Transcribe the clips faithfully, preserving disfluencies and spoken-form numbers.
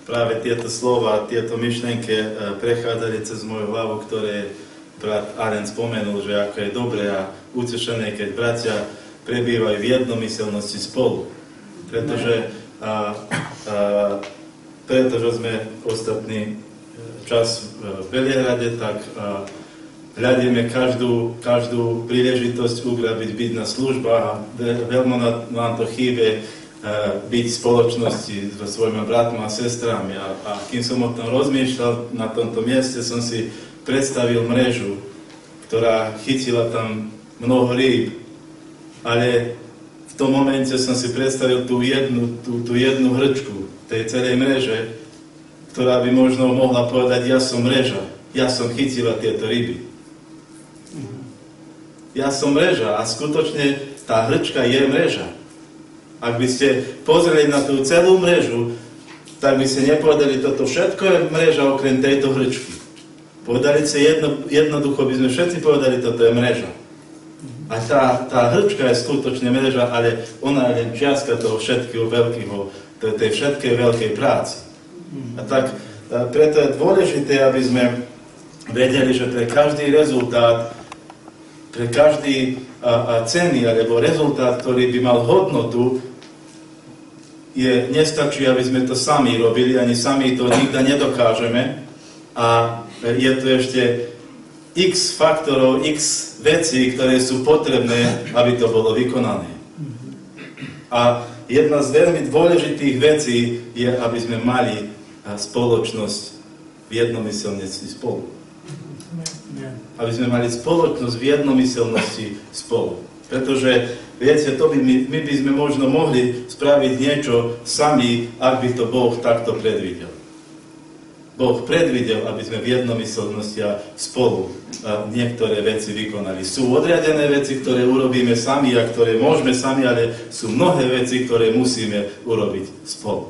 práve tieto slova, tieto myšlenky prechádzali cez moju hlavu, ktoré brat Aren spomenul, že ako je dobré a utešené, keď bratia prebývajú v jednomyselnosti spolu. Pretože, a, a, pretože sme ostatný čas v Belehrade, tak a, hľadíme každú, každú príležitosť ugrabiť, byť na službách a veľmi nám to chýbe byť v spoločnosti so svojimi bratmi a sestrami. A, a kým som o tom rozmýšľal, na tomto mieste som si predstavil mrežu, ktorá chytila tam mnoho rýb, ale v tom momente som si predstavil tú jednu, tú, tú jednu hrčku tej celej mreže, ktorá by možno mohla povedať, ja som mreža, ja som chytila tieto ryby. Ja som mreža a skutočne tá hrčka je mreža. Ak by ste pozreli na tú celú mrežu, tak by ste nepovedali, toto všetko je mreža okrem tejto hrčky. Povedali si jedno, jednoducho, by sme všetci povedali, toto je mreža. A tá, tá hrčka je skutočne mreža, ale ona je len čiastka toho všetkého veľkého, tej všetkej veľkej práci. A tak a preto je dôležité, aby sme vedeli, že pre každý rezultát, pre každý a, a ceny alebo rezultát, ktorý by mal hodnotu, je, nestačí, aby sme to sami robili, ani sami to nikdy nedokážeme. A je tu ešte x faktorov, x vecí, ktoré sú potrebné, aby to bolo vykonané. A jedna z veľmi dôležitých vecí je, aby sme mali spoločnosť v jednomyselnosti spolu. Aby sme mali spoločnosť v jednomyselnosti spolu. Pretože, viete, to by my, my by sme možno mohli spraviť niečo sami, ak by to Boh takto predvidel. Boh predvidel, aby sme v jednomyselnosti a spolu a niektoré veci vykonali. Sú odriadené veci, ktoré urobíme sami a ktoré môžeme sami, ale sú mnohé veci, ktoré musíme urobiť spolu.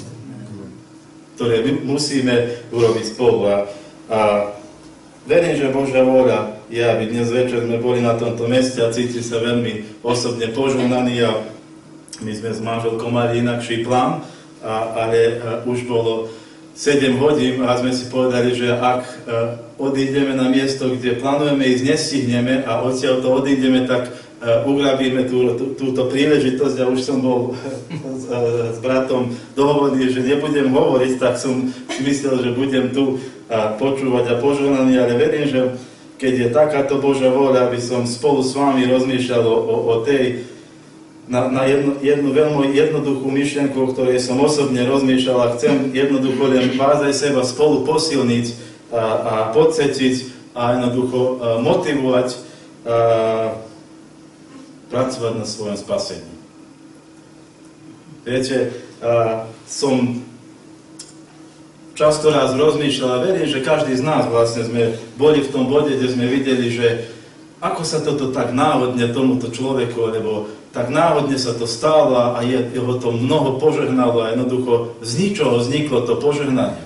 Ktoré musíme urobiť spolu. A, a verím, že Božia vôľa je, aby dnes večer sme boli na tomto meste a cítim sa veľmi osobne požehnaní a my sme s manželkou mali inakší plán, a, ale a, už bolo sedem hodín a sme si povedali, že ak a, odídeme na miesto, kde plánujeme ísť, nestihneme a odtiaľ to odídeme, tak a, ugrabíme tú, tú, túto príležitosť a už som bol s, a, s bratom dohovorný, že nebudem hovoriť, tak som si myslel, že budem tu a počúvať a požehnaný, ale verím, že keď je takáto Božia vôľa, aby som spolu s vami rozmýšľal o, o, o tej, na, na jednu, jednu veľmi jednoduchú myšlienku, o ktorej som osobne rozmýšľal a chcem jednoducho len vás aj seba spolu posilniť a, a podsjetiť a jednoducho a motivovať a pracovať na svojom spasení. Viete, a som často raz rozmýšľal a verím, že každý z nás vlastne sme boli v tom bode, kde sme videli, že ako sa toto tak náhodne tomuto človeku, alebo tak náhodne sa to stalo a jeho to mnoho požehnalo a jednoducho z ničoho vzniklo to požehnanie.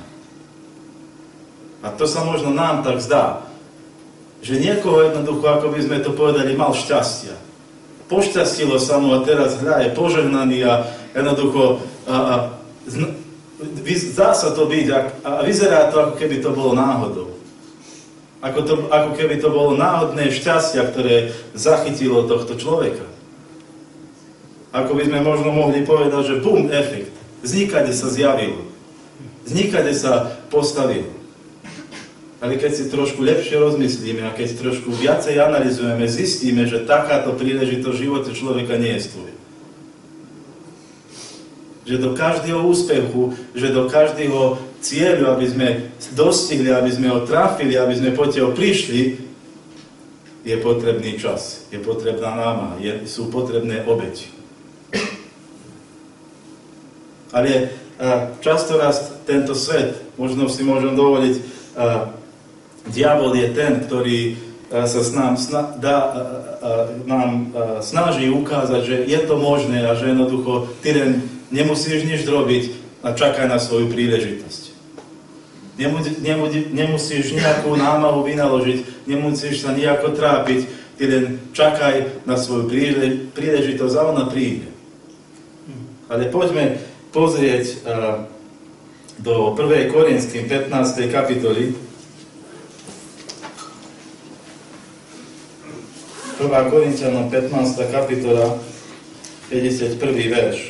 A to sa možno nám tak zdá, že niekoho jednoducho, ako by sme to povedali, mal šťastia. Pošťastilo sa mu a teraz hľa je požehnaný a jednoducho a, a, zdá sa to byť a vyzerá to, ako keby to bolo náhodou. Ako, to, ako keby to bolo náhodné šťastia, ktoré zachytilo tohto človeka. Ako by sme možno mohli povedať, že bum, efekt. Znikade sa zjavilo. Znikade sa postavilo. Ale keď si trošku lepšie rozmyslíme a keď trošku viacej analyzujeme, zistíme, že takáto príležitosť v živote človeka nie je tvoja. Že do každého úspechu, že do každého cieľu, aby sme dostihli, aby sme ho trafili, aby sme potiaľ prišli, je potrebný čas, je potrebná námaha, je, sú potrebné obeti. Ale a, často raz tento svet, možno si môžem dovoliť, a, diabol je ten, ktorý a, sa s nám, sna, dá, a, a, nám a, snaží ukázať, že je to možné a že jednoducho ty len nemusíš nič robiť a čakaj na svoju príležitosť. Nemusíš nejakú námahu vynaložiť, nemusíš sa nejako trápiť, ty len čakaj na svoju príležitosť a ona príde. Ale poďme pozrieť do prvej Korinským pätnástej kapitoly. prvá Korinťanom pätnásta kapitola, päťdesiattprvý verš.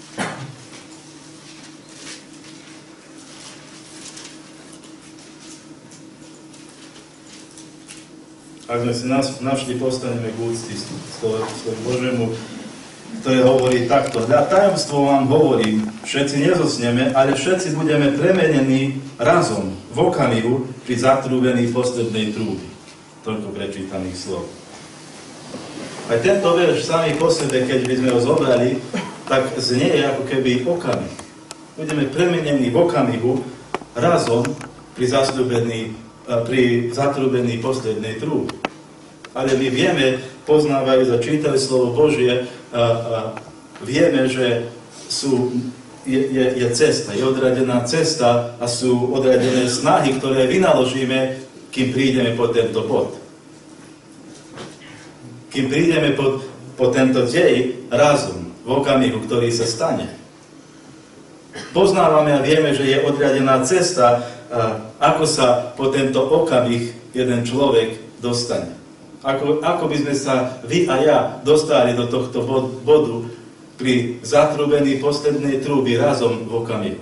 Ak sme si našli, postaneme k úcti slovu Božiemu, ktoré hovorí takto. Dla tajomstvo vám hovorím, všetci nezosneme, ale všetci budeme premenení razom, v okamihu, pri zatrúbení poslednej trúby. Toľko prečítaných slov. Aj tento verš sami po sebe, keď by sme ho zobrali, tak znie ako keby okamih. Budeme premenení v okamihu razom pri, pri zatrúbení poslednej trúby. Ale my vieme, poznávajúc a čítali slovo Božie, a, a vieme, že sú, je, je, je cesta, je odradená cesta a sú odradené snahy, ktoré vynaložíme, kým prídeme po tento bod. Kým prídeme po, po tento dej razom, v okamihu, ktorý sa stane. Poznávame a vieme, že je odradená cesta, ako sa po tento okamih jeden človek dostane. Ako, ako by sme sa vy a ja dostali do tohto bodu pri zatrúbení poslednej trúby razom v okamihu.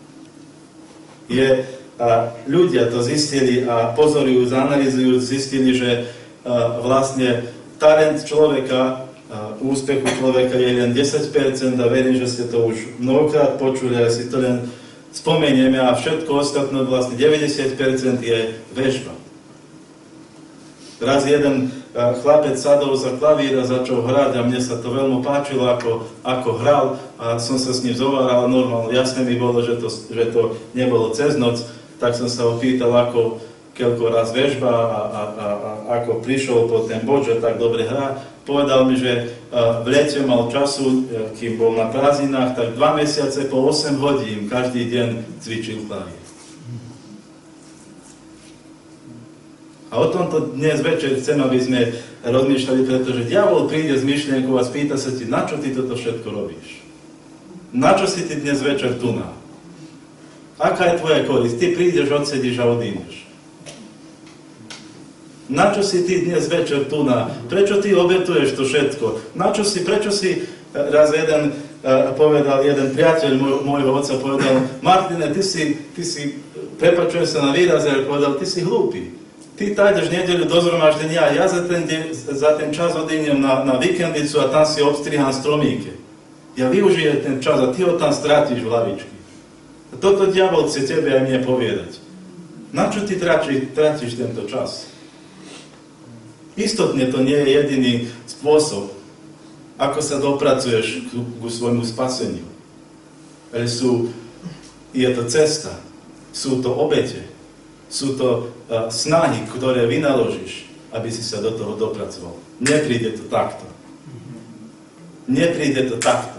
Je, a ľudia to zistili a pozorujú, zanalizujú, zistili, že a, vlastne talent človeka, úspechu človeka je len desať percent a verím, že ste to už mnohokrát počuli, a si to len spomenieme a všetko ostatné, vlastne deväťdesiat percent je vežba. Raz jeden chlapec sadol za klavír a začal hrať a mne sa to veľmi páčilo, ako, ako hral a som sa s ním zováral normálne. Jasné mi bolo, že to, že to nebolo cez noc, tak som sa ho pýtal, ako keľko raz vežba a, a, a, a ako prišiel po ten bod, že tak dobre hrá. Povedal mi, že v lete mal času, kým bol na prázdninách, tak dva mesiace po osem hodín každý deň cvičil klavír. A o tomto dnes večer chcem, aby sme rozmýšľali, pretože diabol príde s myšlienkou a spýta sa ti, na čo ty toto všetko robíš? Na čo si ty dnes večer tu na? Aká je tvoja korist? Ty prídeš, odsedíš a odídeš. Na čo si ty dnes večer tu na? Prečo ty obetuješ to všetko? Na čo si, prečo si, raz jeden uh, povedal, jeden priateľ môj, môjho otca povedal, Martine, ty si, ty si, prepáčujem sa na výraz, ale povedal, ty si hlúpy. Ty tájdeš nedeľu do zhromaždenia a ja za ten, de, za ten čas odídem na, na víkendicu a tam si obstrihám stromíke. Ja využijem ten čas a ty ho tam stratíš v lavičky. A toto diabol chce tebe aj mne povedať. Na čo ty tratíš, tratíš tento čas? Istotne to nie je jediný spôsob, ako sa dopracuješ k, k svojmu spaseniu. Ale sú, je to cesta, sú to obete, sú to uh, snahy, ktoré vynaložíš, aby si sa do toho dopracoval. Nepríde to takto. Nepríde to takto.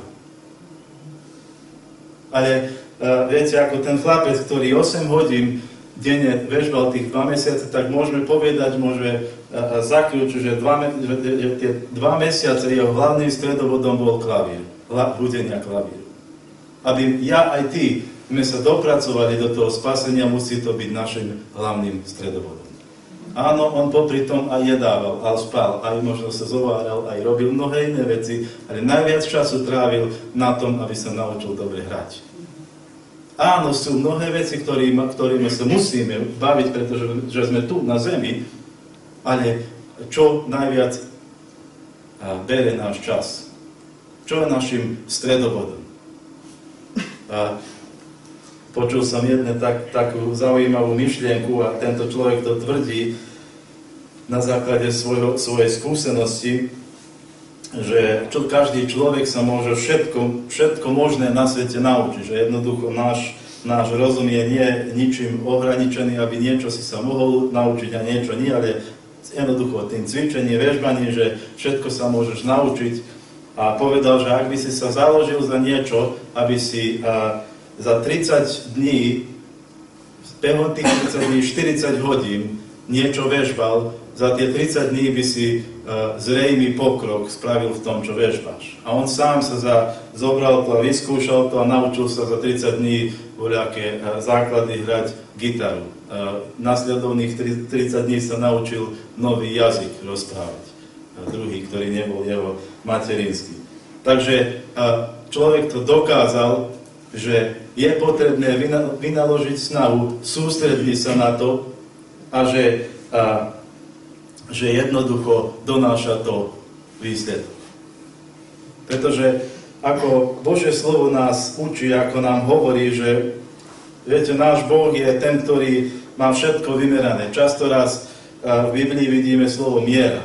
Ale uh, viete, ako ten chlapec, ktorý osem hodín denne vežbal tých dva mesiace, tak môžeme povedať, môžeme uh, zaklúčiť, že, dva, že, že tie dva mesiace jeho hlavným stredovodom bol klavír. Hudenia klavíru. Aby ja aj ty sme sa dopracovali do toho spasenia, musí to byť našim hlavným stredovodom. Áno, on popri tom aj jedával, aj spal, aj možno sa zováral, aj robil mnohé iné veci, ale najviac času trávil na tom, aby sa naučil dobre hrať. Áno, sú mnohé veci, ktorými, ktorými sa musíme baviť, pretože že sme tu na zemi, ale čo najviac bere náš čas? Čo je našim stredovodom? A počul som jednu tak, takú zaujímavú myšlienku a tento človek to tvrdí na základe svojho, svojej skúsenosti, že čo, každý človek sa môže všetko, všetko možné na svete naučiť, že jednoducho náš, náš rozum je nie ničím ohraničený, aby niečo si sa mohol naučiť a niečo nie, ale jednoducho tým cvičením, vežbaním, že všetko sa môžeš naučiť. A povedal, že ak by si sa založil za niečo, aby si a, za tridsať dní, behom tých tridsať dní, štyridsať hodín niečo vežbal, za tie tridsať dní by si uh, zrejmý pokrok spravil v tom, čo vežbáš. A on sám sa za, zobral to a vyskúšal to a naučil sa za tridsať dní voľaké uh, základy hrať gitaru. Uh, nasledovných tridsať dní sa naučil nový jazyk rozprávať. Uh, druhý, ktorý nebol jeho materinský. Takže uh, človek to dokázal, že je potrebné vynaložiť snahu, sústrediť sa na to a že, a, že jednoducho donáša to výsledok. Pretože ako Božie slovo nás učí, ako nám hovorí, že viete, náš Boh je ten, ktorý má všetko vymerané. Často raz v Biblii vidíme slovo miera.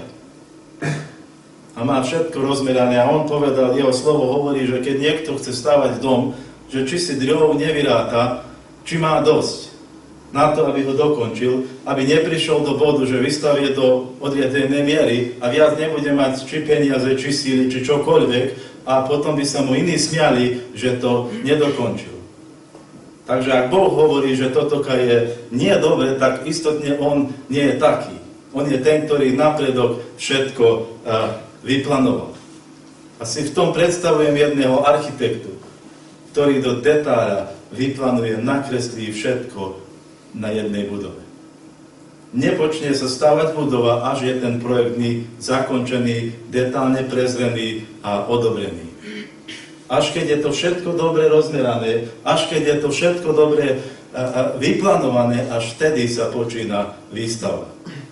A má všetko rozmerané. A on povedal, jeho slovo hovorí, že keď niekto chce stavať dom, že či si drov nevyráta, či má dosť na to, aby ho dokončil, aby neprišiel do bodu, že vystavie do odviedenej miery a viac nebude mať či peniaze, či síly, či čokoľvek a potom by sa mu iní smiali, že to nedokončil. Takže ak Boh hovorí, že toto je nie dobre, tak istotne on nie je taký. On je ten, ktorý napredok všetko uh, vyplanoval. Asi v tom predstavujem jedného architektu, ktorý do detáľa vyplánuje, nakreslí všetko na jednej budove. Nepočne sa stavať budova, až je ten projekt zakončený, detálne prezrený a odobrený. Až keď je to všetko dobre rozmerané, až keď je to všetko dobre vyplánované, až vtedy sa počína výstava.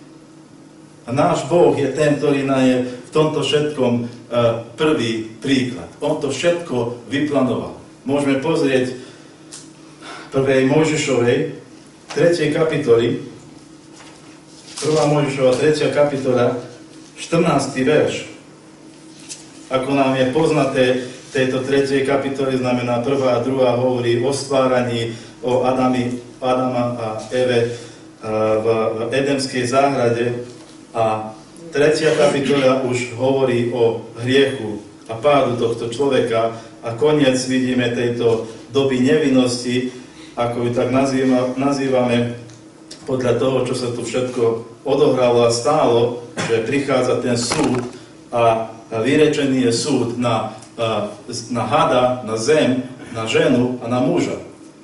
A náš Boh je ten, ktorý nám je v tomto všetkom prvý príklad. On to všetko vyplánoval. Môžeme pozrieť prvej Mojžišovej, tretej kapitoly, prvá Mojžišova, tretia kapitola, štrnásty verš. Ako nám je poznaté, tejto tretej kapitoly znamená prvá a druhá hovorí o stváraní, o Adami, Adama a Eve v, v Edemskej záhrade a tretia kapitola už hovorí o hriechu a pádu tohto človeka. A koniec vidíme tejto doby nevinnosti, ako ju tak nazýva, nazývame, podľa toho, čo sa tu všetko odohralo a stálo, že prichádza ten súd a vyrečený je súd na, na hada, na zem, na ženu a na muža.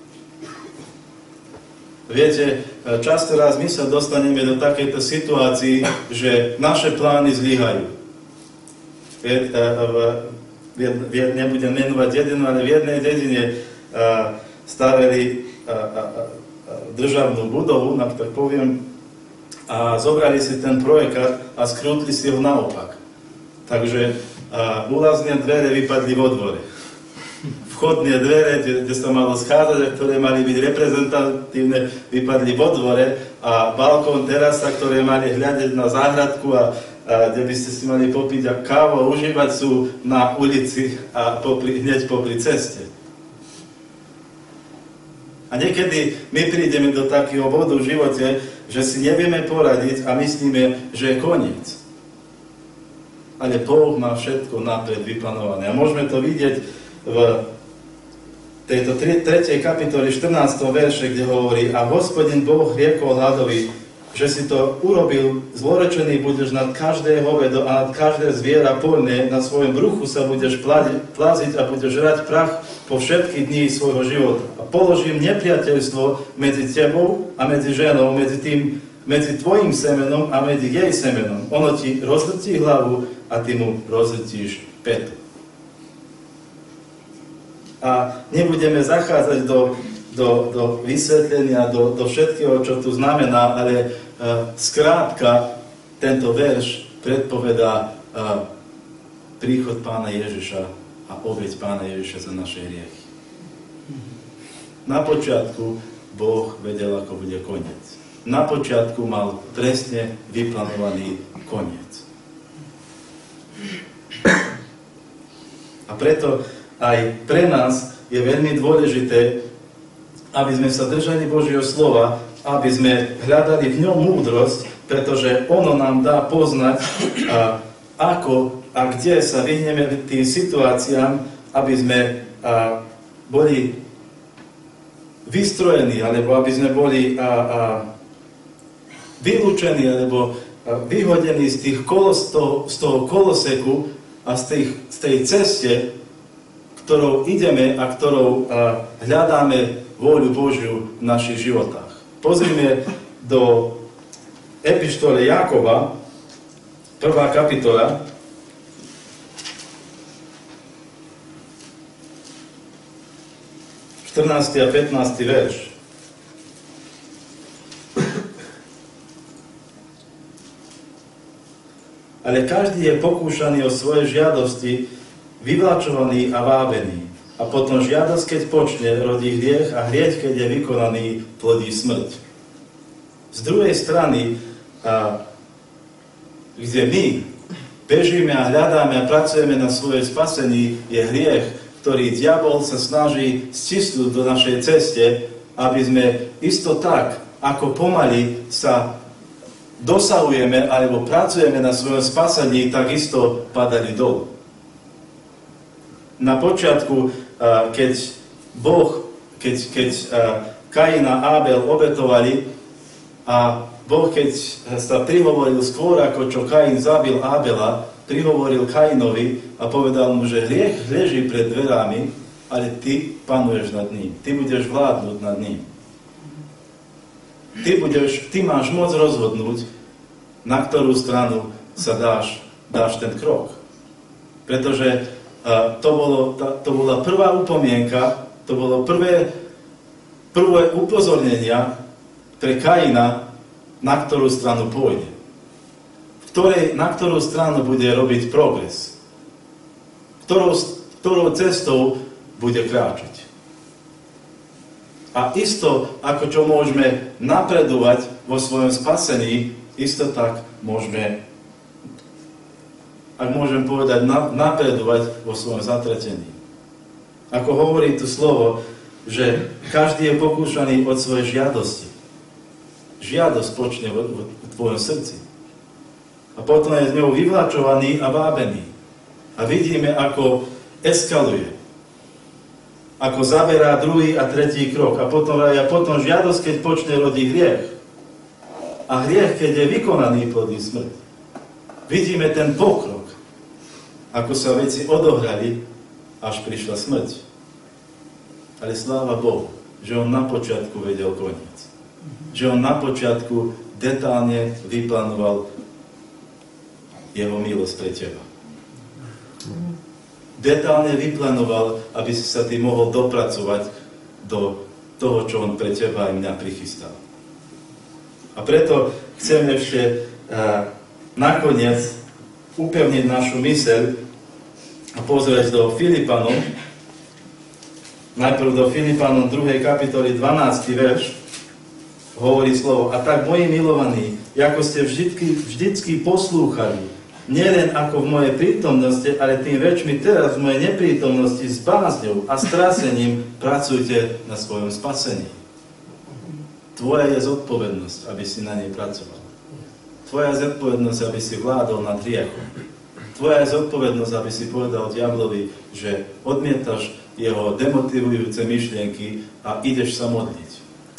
Viete, často raz my sa dostaneme do takejto situácii, že naše plány zlyhajú. Nebudem menovať jednu, ale v jednej dedine stavili državnú budovu, tak poviem, a zobrali si ten projekat a skrútli si ho naopak. Takže úlazné dvere vypadli vo dvore. Vchodné dvere, kde, kde sa malo schádzať a ktoré mali byť reprezentatívne, vypadli vo dvore a balkón, terasa, ktoré mali hľadať na záhradku a A kde by ste si mali popiť a kávu a užívať, sú na ulici a popri, hneď popri ceste. A niekedy my prídeme do takého bodu v živote, že si nevieme poradiť a myslíme, že je koniec. Ale Boh má všetko napred vyplánované. A môžeme to vidieť v tejto tretej kapitole štrnástom verše, kde hovorí: A Hospodin Boh riekol hadovi, že si to urobil, zlorečený budeš nad každé hovedo a nad každé zviera poľné, na svojom bruchu sa budeš plaziť a budeš žrať prach po všetky dní svojho života. A položím nepriateľstvo medzi tebou a medzi ženou, medzi, tým, medzi tvojim semenom a medzi jej semenom. Ono ti rozletí hlavu a ty mu rozletíš petu. A nebudeme zachádzať do Do, do vysvetlenia, do, do všetkého, čo tu znamená, ale uh, skrátka tento verš predpovedá uh, príchod Pána Ježiša a obeť Pána Ježiša za naše hriechy. Na počiatku Boh vedel, ako bude koniec. Na počiatku mal presne vyplánovaný koniec. A preto aj pre nás je veľmi dôležité, aby sme sa držali Božieho slova, aby sme hľadali v ňom múdrosť, pretože ono nám dá poznať, a, ako a kde sa vyhneme tým situáciám, aby sme a, boli vystrojení, alebo aby sme boli a, a, vylúčení alebo vyhodení z, tých kolos, toho, z toho koloseku a z, tých, z tej ceste, ktorou ideme a ktorou a, hľadáme vôľu Božiu v našich životách. Pozrime do epištole Jákoba, prvá kapitola, štrnásty a pätnásty verš. Ale každý je pokúšaný o svoje žiadosti, vyvlačovaný a vábený. A potom žiadosť, keď počne, rodí hriech a hriech, keď je vykonaný, plodí smrť. Z druhej strany, a, kde my bežíme a hľadáme a pracujeme na svoje spasení, je hriech, ktorý diabol sa snaží stisnúť do našej ceste, aby sme isto tak, ako pomaly sa dosahujeme alebo pracujeme na svojom spasení, takisto padali dolu. Na počiatku, keď Boh, keď, keď Kain a Abel obetovali a Boh, keď sa prihovoril skôr, ako čo Kain zabil Abela, prihovoril Kainovi a povedal mu, že hriech leží pred dverami, ale ty panuješ nad ním. Ty budeš vládnuť nad ním. Ty, budeš, ty máš moc rozhodnúť, na ktorú stranu sa dáš, dáš ten krok. Pretože uh, to, bolo, ta, to bola prvá upomienka, to bolo prvé, prvé upozornenia pre Kaina, na ktorú stranu pôjde. Ktorej, na ktorú stranu bude robiť progres. Ktorou, ktorou cestou bude kráčať. A isto, ako čo môžeme napredovať vo svojom spasení, isto tak môžeme, ak môžem povedať, napredovať vo svojom zatratení. Ako hovorí tu slovo, že každý je pokúšaný od svojej žiadosti. Žiadosť počne v, v tvojom srdci. A potom je z ňou vyvlačovaný a vábený. A vidíme, ako eskaluje. Ako zaberá druhý a tretí krok. A potom, a potom žiadosť, keď počne, rodí hriech. A hriech, keď je vykonaný, plodí smrť. Vidíme ten pokrok. Ako sa veci odohrali, až prišla smrť. Ale sláva Bohu, že on na počiatku vedel koniec. Že on na počiatku detálne vyplánoval jeho milosť pre teba. Detálne vyplánoval, aby si sa ty mohol dopracovať do toho, čo on pre teba aj mňa prichystal. A preto chcem ešte uh, nakoniec upevniť našu myseľ a pozrieť do Filipanom, najprv do Filipanom druhej kapitoly dvanásty verš, hovorí slovo: a tak, moji milovaní, ako ste vždycky, vždycky poslúchali, nielen ako v mojej prítomnosti, ale tým väčšmi teraz v mojej neprítomnosti s bázňou a strasením pracujte na svojom spasení. Tvoja je zodpovednosť, aby si na nej pracoval. Tvoja je zodpovednosť, aby si vládol nad hriechom. Tvoja je zodpovednosť, aby si povedal diablovi, že odmietaš jeho demotivujúce myšlienky a ideš sa modliť.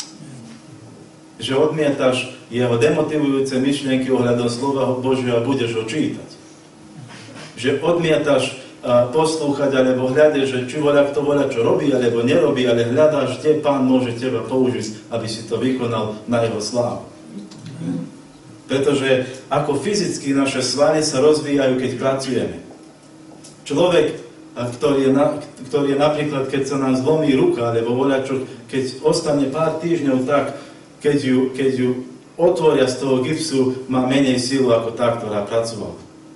Že odmietaš jeho demotivujúce myšlienky ohľadom slova Božieho a budeš ho čítať. Že odmietaš uh, poslúchať alebo hľadať, že či voľa kto voľa čo robí alebo nerobí, ale hľadáš, kde Pán môže teba použiť, aby si to vykonal na jeho slávu. Pretože ako fyzicky naše svaly sa rozvíjajú, keď pracujeme. Človek, ktorý je, na, ktorý je napríklad, keď sa nám zlomí ruka alebo voľa čo, keď ostane pár týždňov tak, keď ju, keď ju otvoria z toho gipsu, má menej sílu ako tá, ktorá pracovala.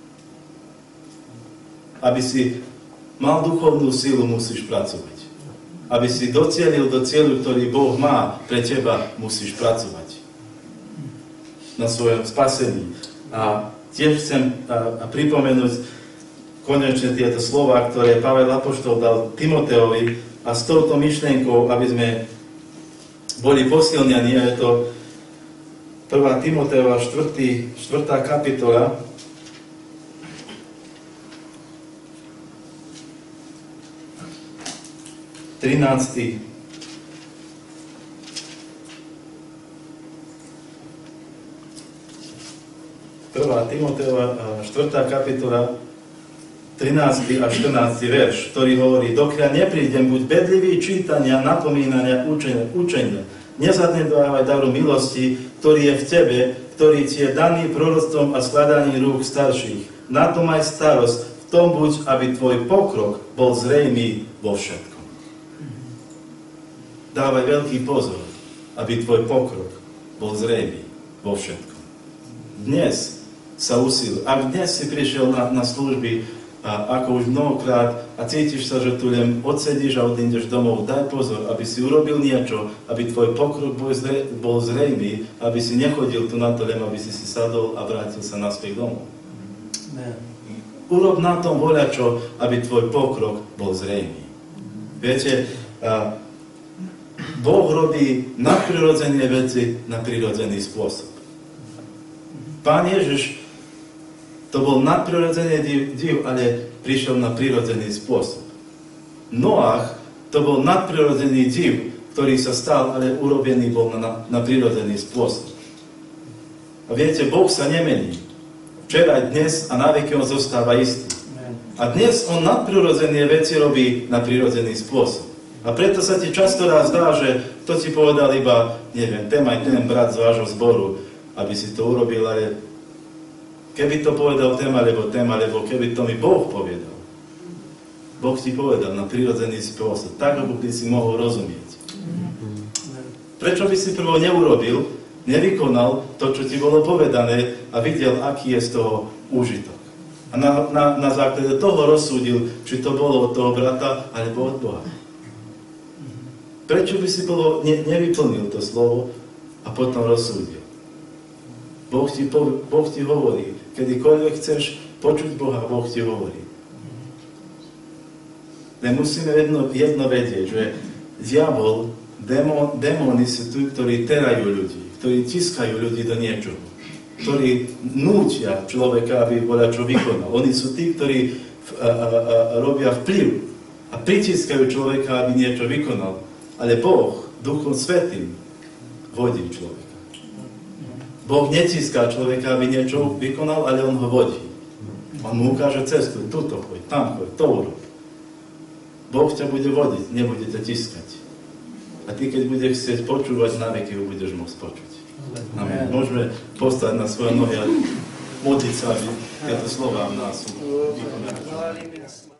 Aby si mal duchovnú sílu, musíš pracovať. Aby si docielil do cieľu, ktorý Boh má pre teba, musíš pracovať. Na svojom spasení. A tiež chcem a, a pripomenúť konečne tieto slova, ktoré Pavel apoštol dal Timoteovi, a s touto myšlienkou, aby sme boli posilnení, a je to prvá Timoteova štvrtá kapitola, trinácty prvá Timoteova štvrtá kapitola, trinásty a štrnásty verš, ktorý hovorí: dokiaľ neprídem, buď bedlivý čítania, napomínania, učenia, učenia. Nezanedbávaj daru milosti, ktorý je v tebe, ktorý ti je daný proroctvom a skladaním rúk starších. Na tom aj starosť, v tom buď, aby tvoj pokrok bol zrejmý vo všetkom. Dávaj veľký pozor, aby tvoj pokrok bol zrejmý vo všetkom. Dnes sa usil. Ak dnes si prišiel na, na služby, a ako už mnohokrát, a cítiš sa, že tu len odsedíš a odídeš domov, daj pozor, aby si urobil niečo, aby tvoj pokrok bol, zre, bol zrejmý, aby si nechodil tu na to len, aby si si sadol a vrátil sa naspäť domov. Ne. Urob na tom voľačo, aby tvoj pokrok bol zrejmý. Viete, a Boh robí nadprirodzené veci na prirodzený spôsob. Pán Ježiš to bol nadprirodzený div, div, ale prišiel na prirodzený spôsob. Noach to bol nadprirodzený div, ktorý sa stal, ale urobený bol na, na prirodzený spôsob. A viete, Boh sa nemení. Včera, dnes a na veky on zostáva istý. A dnes on nadprirodzené veci robí na prirodzený spôsob. A preto sa ti často raz zdá, že to ti povedal iba, neviem, ten aj ten brat z vášho zboru, aby si to urobil, ale keby to povedal ten alebo ten, alebo keby to mi Boh povedal. Boh ti povedal na prirodzený spôsob, tak, aby by si mohol rozumieť. Prečo by si prvo neurobil, nevykonal to, čo ti bolo povedané a videl, aký je z toho úžitok. A na, na, na základe toho rozsúdil, či to bolo od toho brata, alebo od Boha. Prečo by si bolo, ne, nevyplnil to slovo a potom rozsúdil? Boh ti, boh ti hovorí, kedykoľvek chceš počuť Boha, Boh ti hovorí. Len musíme jedno, jedno vedieť, že diabol, démon, démoni sú tí, ktorí terajú ľudí, ktorí tiskajú ľudí do niečoho, ktorí nútia človeka, aby voľačo vykonal. Oni sú tí, ktorí a, a, a, robia vplyv a pritiskajú človeka, aby niečo vykonal. Ale Boh, Duchom Svätým, vodí človeka. Boh netiská človeka, aby niečo vykonal, ale on ho vodí. On mu ukáže cestu, tuto choď, tam choď, to urob. Boh ťa bude vodiť, nebude ťa tiskať. A ty, keď budeš chcieť počúvať, na veky ho budeš môcť počuť. Amen. Môžeme postať na svoje nohy a modliť sa, aby tieto slová v nás vykonali.